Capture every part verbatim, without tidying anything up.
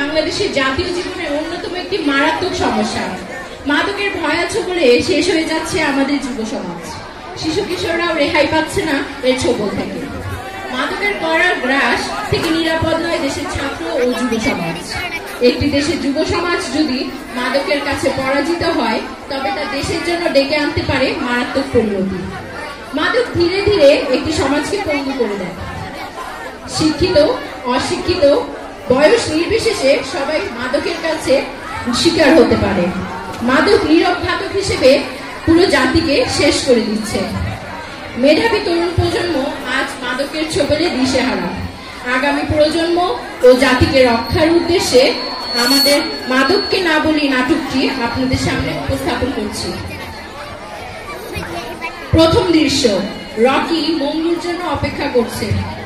বাংলাদেশের জাতীয় জীবনের অন্যতম একটি মারাত্মক সমস্যা। মাদকের ভয়া ছোবলে শেষ হয়ে যাচ্ছে আমাদের যুব সমাজ। শিশু কিশোররাও রেহাই পাচ্ছে না এর ছোবল থেকে। মাদকের কড়া গ্রাস থেকে নিরাপদ নয় দেশের ছাত্র ও যুব সমাজ। একটি দেশের যুব সমাজ যদি মাদকের কাছে পরাজিত হয় তবে তা দেশের জন্য ডেকে আনতে পারে মারাত্মক পরিণতি। মাদক ধীরে ধীরে একটি সমাজকে পঙ্গু করে দেয়। শিক্ষিত অশিক্ষিত বয়স নির্বিশেষে সবাই মাদকের কাছে শিকার হতে পারে। মাদক নীরব ঘাতক হিসেবে পুরো জাতিকে শেষ করে দিচ্ছে। মেধাবী তরুণ প্রজন্ম আজ মাদকের ছোবলে দিশেহারা। আগামী প্রজন্ম ও জাতিকে রক্ষার উদ্দেশ্যে আমাদের মাদককে না বলি নাটকটি আপনাদের সামনে উপস্থাপন করছি। প্রথম দৃশ্য, রকি মঙ্গলুর জন্য অপেক্ষা করছে।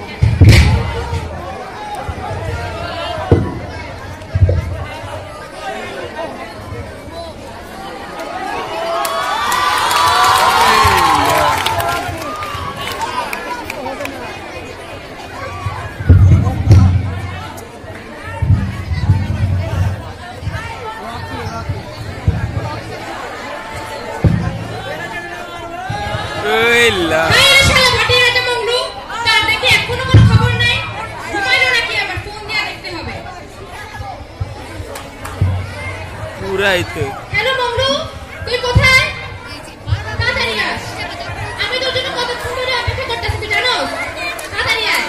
হ্যালো মংলু, তুই কোথায়? তাড়াতাড়ি আস, আমি তোর জন্য কতক্ষণ ধরে অপেক্ষা করতেছি তুই জানোস? তাড়াতাড়ি আয়।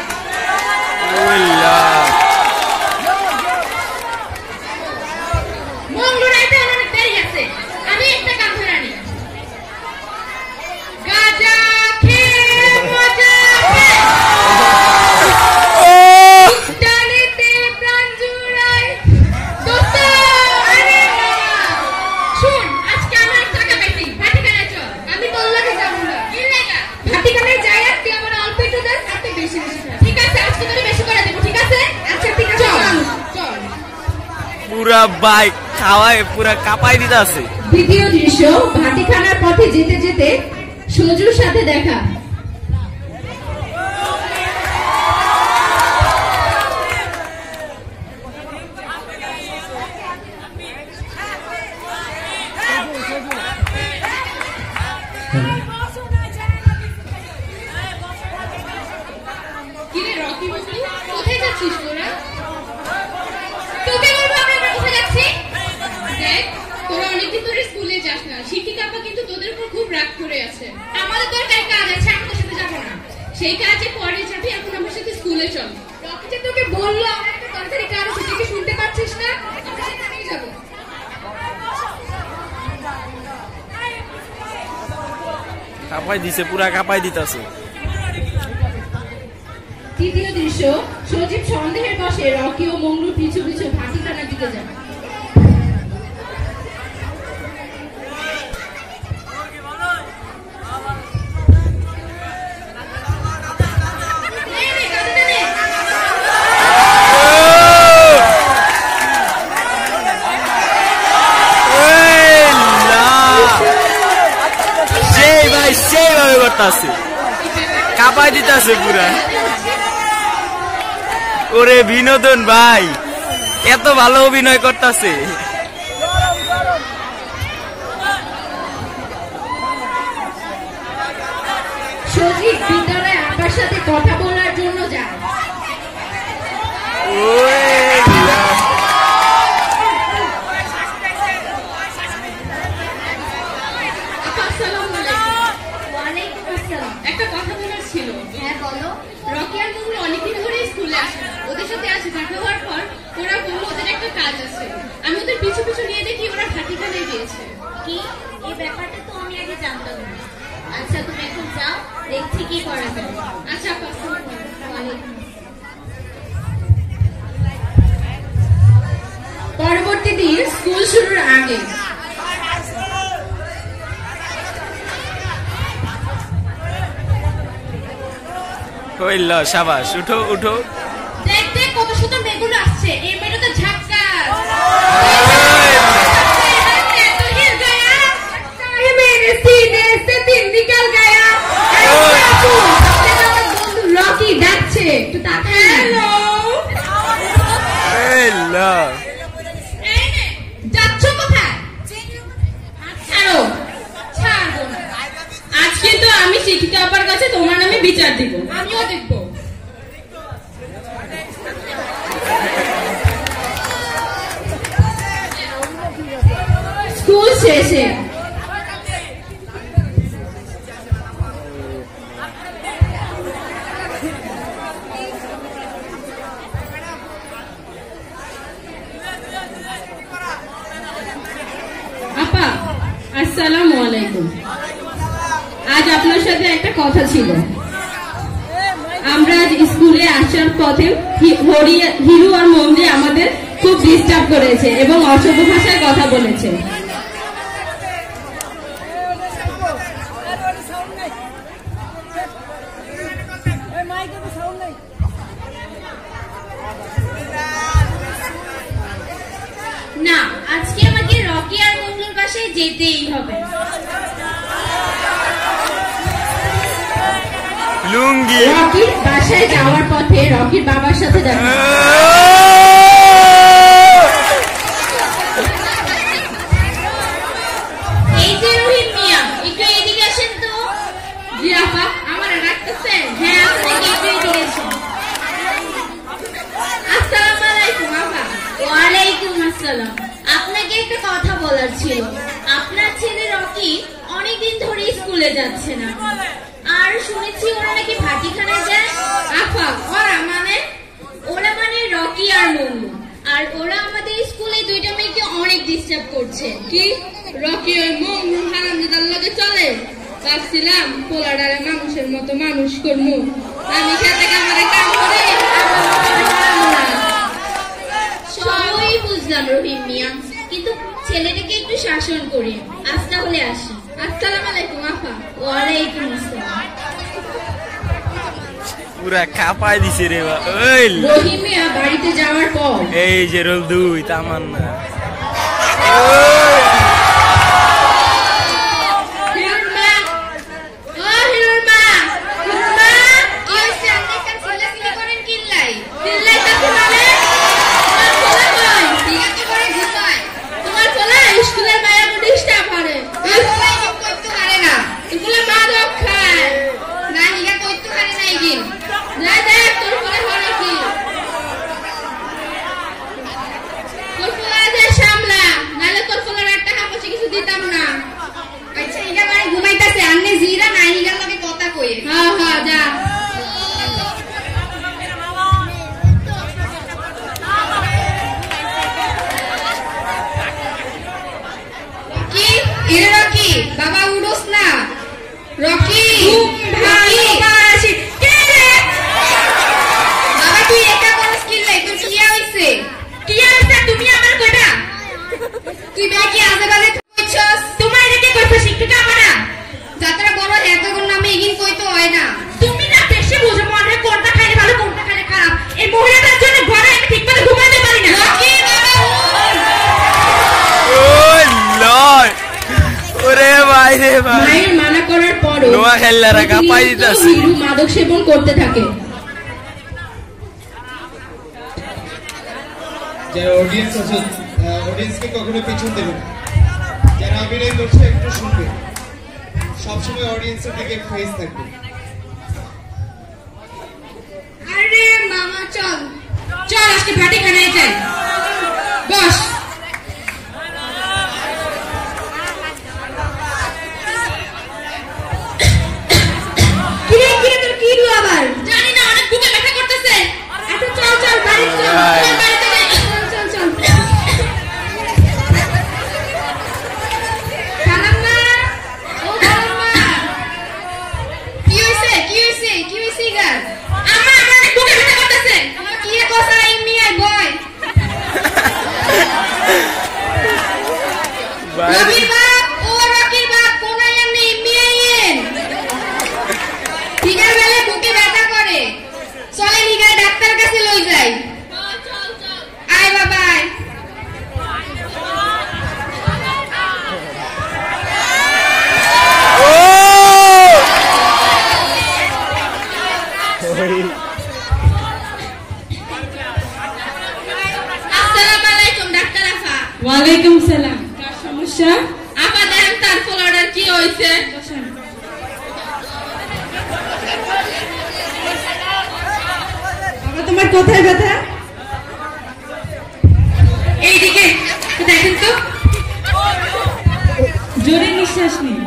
মংলু রাইতে অনেক দেরি আছে, আমি একটা কাম ধরে আনি। গাজা খেয়ে মজা জানিতে প্রাণ জুড়াই দোস্ত। পুরা বাইক খাওয়ায় পুরা কাঁপাই দিতে আছে। দ্বিতীয় দৃশ্য, ভাটিখানার পথে যেতে যেতে সজুর সাথে দেখা। কিরে রকি বসলি, কোথায় যাচ্ছিস তোরা? তোকে বলবো আমরা কোথায় যাচ্ছি? দেখ, তোরা অনেকদিন ধরে স্কুলে যাস না। শিক্ষিকা আপা কিন্তু তোদের উপর খুব রাগ করে আছে। আমাদের দরকার কাজ আছে, আমরা তোর সাথে যাবো না। সেই কাজে পরে যাবি, এখন আমার সাথে স্কুলে চল। রকি যে তোকে বললো আমার একটা দরকারি কাজ আছে, তুই কি শুনতে পাচ্ছিস না? আমরা সেখানেই যাবো। কাঁপাই দিছে, পুরা কাঁপাই দিতেছে। তৃতীয় দৃশ্য, সজীব সন্দেহের বসে রকি ও মঙ্গলুর পিছু পিছু ভাটিখানার দিকে যায়। সেই ভাই সেইভাবে করতেছে, কাঁপাই দিতেছে পুরা। ওরে বিনোদন ভাই, এত ভালো অভিনয় করতেছে। সজীব বিদ্যালয়ে আপার সাথে কথা বলার জন্য যায়। একটা কথা বলার ছিল। হ্যাঁ বলো। রকি আর মঙ্গলু অনেকদিন ধরে স্কুলে আসে না। ওদের সাথে আসে, দেখা হওয়ার পর ওরা বললো ওদের একটা কাজ আছে। আমি ওদের পিছু পিছু নিয়ে দেখি ওরা ভাটিখানায় গিয়েছে। কি, এই ব্যাপারটা তো আমি আগে জানতাম না। আচ্ছা তুমি এখন যাও, দেখছি কি করা যায়। আচ্ছা। পরবর্তী দিন স্কুল শুরুর আগে হইল, সাবাস, উঠো উঠো। দেখ দেখ কত সুন্দর মেয়েগুলো আসছে। এই মেয়েটা তো ঝাক্কাস। রকি ডাকছে, একটু তাড়াতাড়ি। হইল এই নে, যাচ্ছ কোথায়? ছাড়ো। ছাড়বো না। আজ কিন্তু আমি শিক্ষিকা আপার কাছে তোমার নামে বিচার দিব। আমিও দেখব। স্কুল শেষে আপা, আসসালামু আলাইকুম। আজ আপনার সাথে একটা কথা ছিল। আমরা আজ স্কুলে আসার পথে হিরু আর মন্দি আমাদের খুব ডিস্টার্ব করেছে এবং অসভ্য ভাষায় কথা বলেছে। না, আজকে আমাকে রকি আর মঙ্গলুর বাসায় যেতেই হবে। লুঙ্গি রকির বাসায় যাওয়ার পথে রকির বাবার সাথে দেখা। এই যে রহিম মিয়া, একটু এদিকে আসেন তো। জি আপা, আমার রাখতেছেন? হ্যাঁ, আপনাকে একটু এদিকে আসেন। আসসালামু আলাইকুম আপা। ওয়ালাইকুম আসসালাম। আপনাকে একটা কথা বলার ছিল। আপনার ছেলে রকি অনেকদিন ধরে স্কুলে যাচ্ছে না, আর শুনেছি ওরা নাকি ভাটিখানায় যায়। আপা, ওরা মানে? ওরা মানে রকি আর মঙ্গলু। আর ওরা আমাদের স্কুলে দুইটা মেয়েকে অনেক ডিস্টার্ব করছে। কি রকি ওই মঙ্গলু হারামজাদার লগে চলে? ভাবছিলাম পোলাডারে মানুষের মতো মানুষ করবো। আমি খেতে কামারে কাম করে সবই বুঝলাম রহিম মিয়া, কিন্তু ছেলেটাকে একটু শাসন করি। আজ তাহলে আসি। আসসালামু আলাইকুম আপা। ওয়ালাইকুম আসসালাম। পুরা কাপাই দিছে রে বা ওই রহিম মিয়া বাড়িতে যাওয়ার পর এই যে রোল দুই তামান্না হিরুর মা, ও হিরুর মা, হিরুর মা, কি হইছে? আপনি একটা চিল্লাচিল্লি করেন কিল্লাই? চিল্লাইতাছি মানে? তোমার পোলা কই? দিগাতে করে ঘুমায়। তোমার পোলা স্কুলের মায়া ডিস্টার্ব করে। আর পোলা এগিন কইতে পারে না। স্কুলে মাদক খায়। না, হিগা কইতে পারে না এগিন। যা দেখ তোর পোলা করে কি। তোর পোলা যে সামলা, নাহলে তোর পোলার একটা হাপসি কিছু দিতাম না। আচ্ছা, হিগা মানে ঘুমাইতাছে। আন্নে জিরা না, হিগার লগে কথা কইে। হ্যাঁ হ্যাঁ যা। কি? এরে রকি, বাবা উড়োস না। রকি, ভালো বাসি। কে রে? বাবা তুই একা করস কিল্লাই? তোর কি হইছে? কি হইছে? তুমি আমার কইবা? তুই বে কি আজে বাজে কইছস? তোমার এটা কি কইছো? শিক্ষিকা আমারা? যাত্রা বড় এতগুণ নামে এগিন কইতে হয় না। তুমি না বেশি বুঝো, মনে হয় কোনটা খাইলে ভালো কোনটা খাইলে খারাপ। এই মহিলাটার জন্য ঘরে আমি ঠিকমতো ঘুমাতে পারি না। রকি বাবা ওই লয় ওরে ভাই রে ভাই মায়ের মানা করার পরও নোয়া খেললারা কাঁপাই অতিরিক্ত দিতাছে। হিরু মাদক সেবন করতে থাকে। যারা অডিয়েন্স আছে, অডিয়েন্সকে কখনো পিছন দেবে না। যারা অভিনয় করছে একটু শুনবে, সবসময় অডিয়েন্সের দিকে ফেস থাকবে। আরে মামা চল। চল আজকে ভাটিখানায় যাই। বস। কিরে কিরে তোর কি হলো আবার? জানি না, অনেক বুকে ব্যথা করতেছে। আচ্ছা চল চল বাড়ি চল। ভাই। চল বাড়িতে যাই। চল চল চল। খালাম্মা, ও খালাম্মা, কি হইছে? কি হইছে? কি হইছে ইগার? আম্মা, আমার অনেক বুকে ব্যথা করতেছে। আমার কি এ কথা এমনি আই বয়। ওয়ালাইকুম সালাম। কার সমস্যা? আপা দেন তার ফলোয়ার কি হয়েছে? বাবা তোমার কোথায় ব্যথা? এইদিকে দেখেন তো। জোরে নিঃশ্বাস নিন।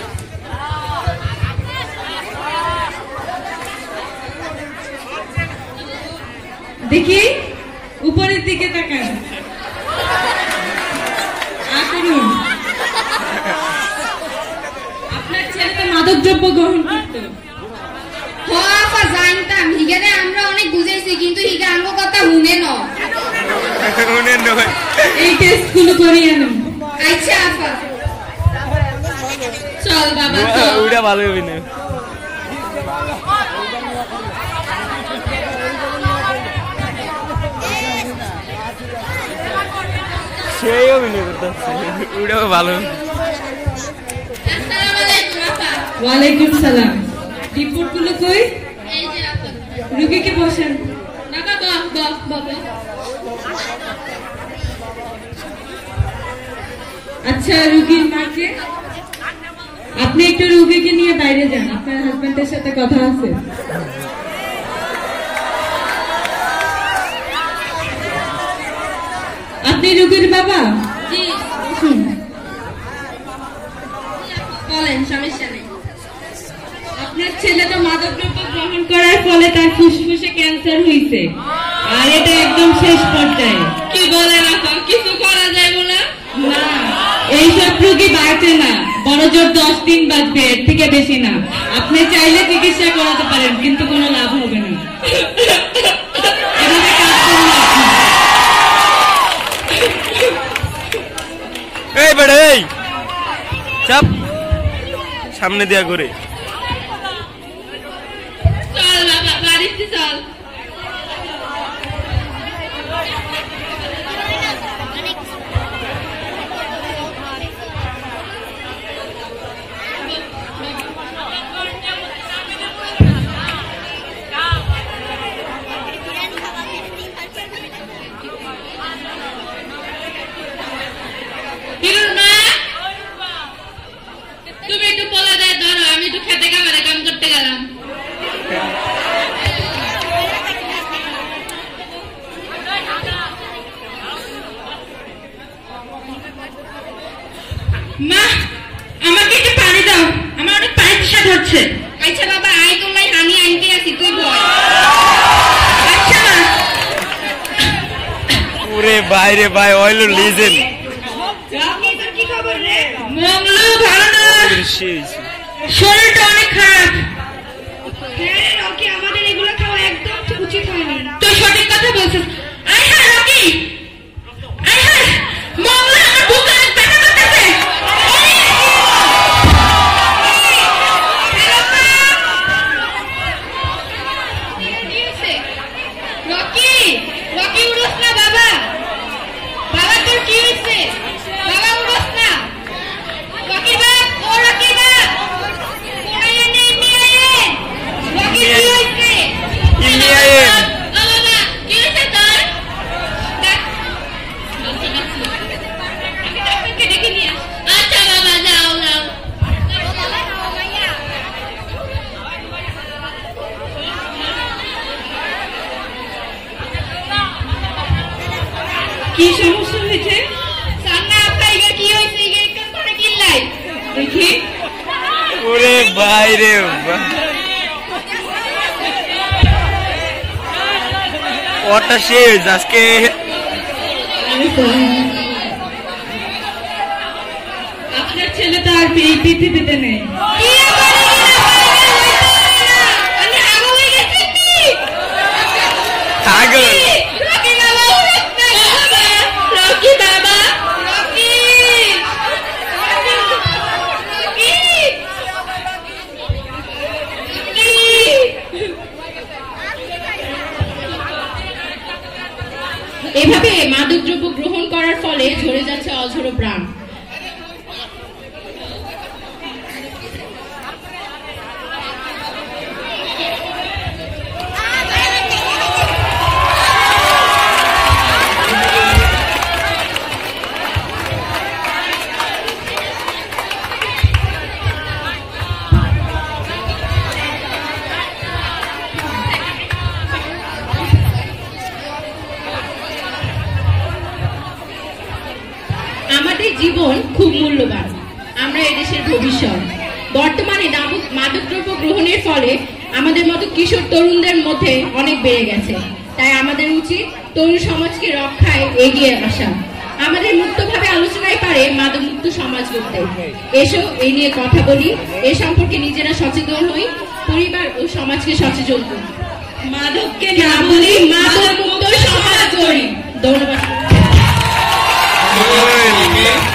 দেখি উপরের দিকে তাকান। আসুন। আপনার ছেলে তো মাদক দ্রব্য গ্রহণ করতো। হ আপা জানতাম, হিগারে আমরা অনেক বুঝাইছি কিন্তু হিগা আমগো কথা শুনে ন। এই টেস্ট গুলো করিয়ে আনুন। আচ্ছা আপা চল বাবা চল। ওইটা ভালো হবে না। সেই অভিনয় করতেছে, ওইটাও ভালো। আসসালামু আলাইকুম আপা। ওয়ালাইকুম সালাম। রিপোর্ট গুলো কই? এই যে আপা। রোগীকে বসান। বাবা বাহ বাহ বাবা। আচ্ছা রোগীর মাকে আপনি একটু রোগীকে নিয়ে বাইরে যান, আপনার হাজবেন্ডের সাথে কথা আছে। আপনি রোগীর বাবা? জি শুন, বলেন সমস্যা নেই। আপনার ছেলে তো মাদকদ্রব্য গ্রহণ করার ফলে তার ফুসফুসে ক্যান্সার হয়েছে, আর এটা একদম শেষ পর্যায়ে। কি বলেন আপা, কিছু করা যায় বলে? না, এইসব রোগী বাঁচে না, বড় জোর দশ দিন বাঁচবে, এর থেকে বেশি না। আপনি চাইলে চিকিৎসা করাতে পারেন কিন্তু কোনো লাভ হবে না। এভাবে কাজ করুন আপনি। এই বেড়ে এই চাপ সামনে দিয়া করে। চল বাবা বাড়িতে চল। তুমি একটু পোলা দেয় ধরো, আমি একটু খেতে কামারে কাম করতে গেলাম। মা আমাকে একটু পানি দাও, আমার অনেক পানি তৃষা ধরছে। আচ্ছা বাবা আই তোলাই আমি আনতে আছি, তুই বল। আচ্ছা মা। ওরে বাইরে ভাই অয়েল লিজেন্ড। কি খবর রে? মঙ্গলু ভালো না, সেই শরীরটা অনেক খারাপ। হ্যাঁ রকি, আমাদের এগুলো খাওয়া একদম উচিত হয়নি। তুই সঠিক কথা বলছিস। আয় হ্যাঁ রকি, আয় হ্যাঁ মঙ্গলু, আমার বুক অনেক ব্যথা করতেছে। রকি রকি উড়োস না বাবা, বাবা তোর কি হয়েছে? বাবা উড়োস না। রকি বাপ, ও রকি বাপ, ওরাই এনে নিয়ে আয়। রকি কি হয়েছে? নিয়ে আয়। ও বাবা কি হয়েছে তোর? দেখ। আমি ডাক্তারকে ডেকে নিয়ে আস। আচ্ছা বাবা যাও যাও। কি সমস্যা হয়েছে? সান্না আপা ইগা কি হয়েছে? ইগা একদম করে কিল্লাই। দেখি। ওরে বাইরে ওটা শেষ আজকে। আপনার ছেলে তো আর এই পৃথিবীতে নেই। কি আবার এগুলা বাইরে হইছে না? আমি আগো হয়ে গেছি কি? আগল রকি বাবা উড়োস না বাবা। রকি বাবা, রকি রকি এভাবে মাদকদ্রব্য গ্রহণ করার ফলে ঝরে যাচ্ছে অঝোর প্রাণ। জীবন খুব মূল্যবান। আমরা এদেশের ভবিষ্যৎ। বর্তমানে দাম- মাদকদ্রব্য গ্রহণের ফলে আমাদের মতো কিশোর তরুণদের মধ্যে অনেক বেড়ে গেছে। তাই আমাদের উচিত তরুণ সমাজকে রক্ষায় এগিয়ে আসা। আমাদের মুক্তভাবে আলোচনায় পারে মাদক মুক্ত সমাজ করতে। এসো এই নিয়ে কথা বলি, এ সম্পর্কে নিজেরা সচেতন হই, পরিবার ও সমাজকে সচেতন করি। মাদককে না বলি, মাদক মুক্ত সমাজ করি। ধন্যবাদ।